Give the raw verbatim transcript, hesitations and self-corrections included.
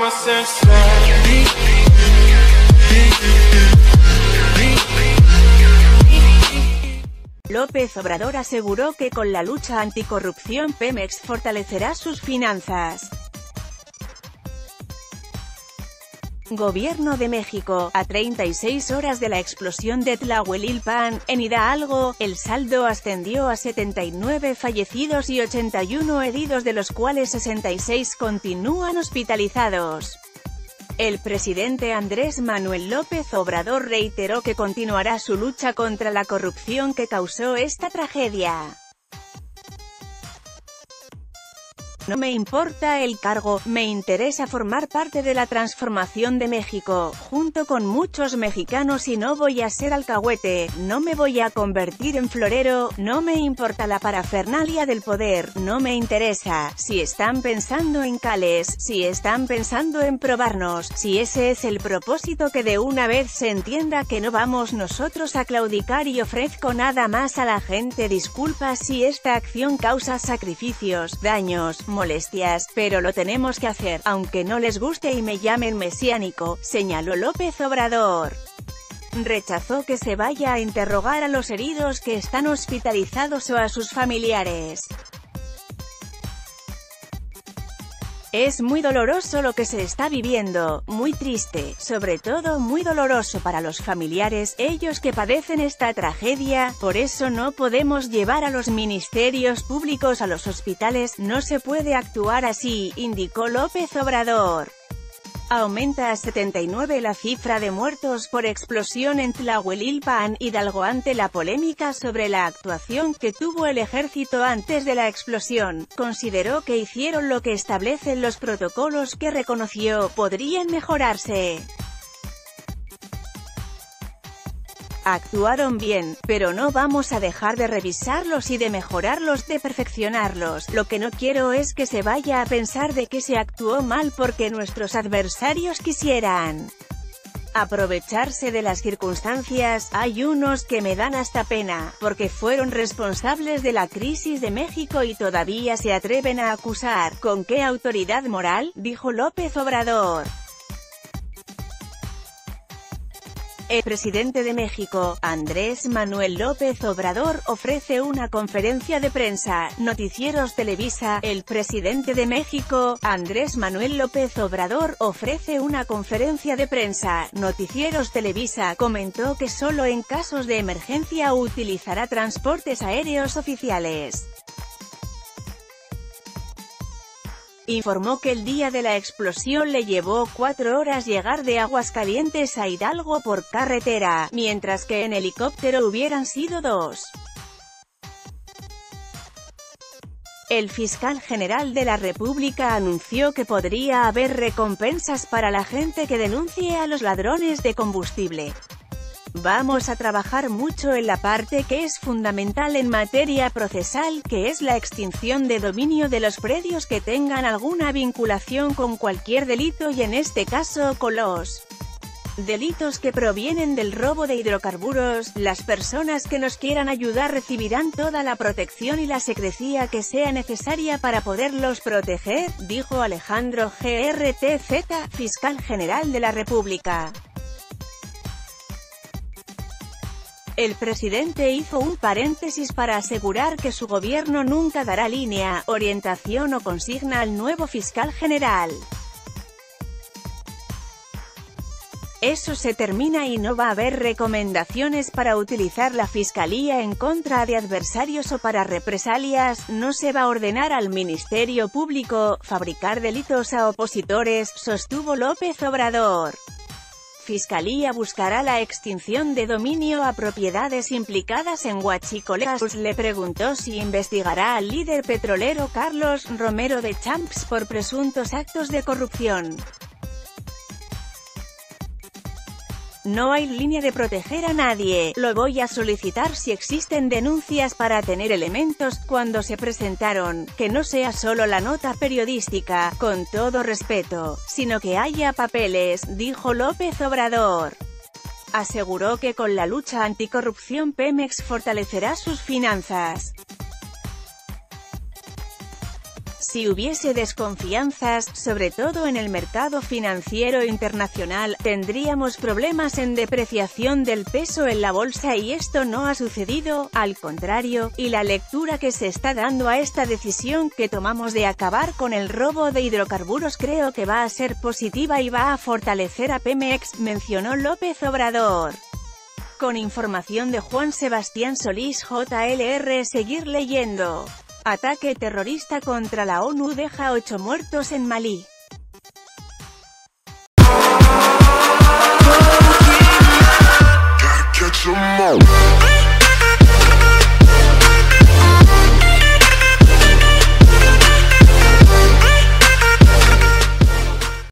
López Obrador aseguró que con la lucha anticorrupción Pemex fortalecerá sus finanzas. Gobierno de México. A treinta y seis horas de la explosión de Tlahuelilpan, en Hidalgo, el saldo ascendió a setenta y nueve fallecidos y ochenta y uno heridos, de los cuales sesenta y seis continúan hospitalizados. El presidente Andrés Manuel López Obrador reiteró que continuará su lucha contra la corrupción que causó esta tragedia. No me importa el cargo, me interesa formar parte de la transformación de México, junto con muchos mexicanos, y no voy a ser alcahuete, no me voy a convertir en florero, no me importa la parafernalia del poder, no me interesa. Si están pensando en cales, si están pensando en probarnos, si ese es el propósito, que de una vez se entienda que no vamos nosotros a claudicar, y ofrezco nada más a la gente disculpas si esta acción causa sacrificios, daños, molestias, pero lo tenemos que hacer, aunque no les guste y me llamen mesiánico, señaló López Obrador. Rechazó que se vaya a interrogar a los heridos que están hospitalizados o a sus familiares. Es muy doloroso lo que se está viviendo, muy triste, sobre todo muy doloroso para los familiares, ellos que padecen esta tragedia, por eso no podemos llevar a los ministerios públicos a los hospitales, no se puede actuar así, indicó López Obrador. Aumenta a setenta y nueve la cifra de muertos por explosión en Tlahuelilpan, Hidalgo, ante la polémica sobre la actuación que tuvo el ejército antes de la explosión. Consideró que hicieron lo que establecen los protocolos, que reconoció podrían mejorarse. Actuaron bien, pero no vamos a dejar de revisarlos y de mejorarlos, de perfeccionarlos. Lo que no quiero es que se vaya a pensar de que se actuó mal porque nuestros adversarios quisieran aprovecharse de las circunstancias. Hay unos que me dan hasta pena, porque fueron responsables de la crisis de México y todavía se atreven a acusar. ¿Con qué autoridad moral?, dijo López Obrador. El presidente de México, Andrés Manuel López Obrador, ofrece una conferencia de prensa. Noticieros Televisa. El presidente de México, Andrés Manuel López Obrador, ofrece una conferencia de prensa. Noticieros Televisa comentó que solo en casos de emergencia utilizará transportes aéreos oficiales. Informó que el día de la explosión le llevó cuatro horas llegar de Aguascalientes a Hidalgo por carretera, mientras que en helicóptero hubieran sido dos. El fiscal general de la República anunció que podría haber recompensas para la gente que denuncie a los ladrones de combustible. Vamos a trabajar mucho en la parte que es fundamental en materia procesal, que es la extinción de dominio de los predios que tengan alguna vinculación con cualquier delito, y en este caso con los delitos que provienen del robo de hidrocarburos. Las personas que nos quieran ayudar recibirán toda la protección y la secrecía que sea necesaria para poderlos proteger, dijo Alejandro Gürtz, fiscal general de la República. El presidente hizo un paréntesis para asegurar que su gobierno nunca dará línea, orientación o consigna al nuevo fiscal general. Eso se termina y no va a haber recomendaciones para utilizar la fiscalía en contra de adversarios o para represalias. No se va a ordenar al Ministerio Público fabricar delitos a opositores, sostuvo López Obrador. Fiscalía buscará la extinción de dominio a propiedades implicadas en huachicoleos. Le preguntó si investigará al líder petrolero Carlos Romero de Champs por presuntos actos de corrupción. No hay línea de proteger a nadie, lo voy a solicitar si existen denuncias para tener elementos cuando se presentaron, que no sea solo la nota periodística, con todo respeto, sino que haya papeles, dijo López Obrador. Aseguró que con la lucha anticorrupción Pemex fortalecerá sus finanzas. Si hubiese desconfianzas, sobre todo en el mercado financiero internacional, tendríamos problemas en depreciación del peso en la bolsa y esto no ha sucedido, al contrario, y la lectura que se está dando a esta decisión que tomamos de acabar con el robo de hidrocarburos creo que va a ser positiva y va a fortalecer a Pemex, mencionó López Obrador. Con información de Juan Sebastián Solís J L R. Seguir leyendo. Ataque terrorista contra la ONU deja ocho muertos en Malí.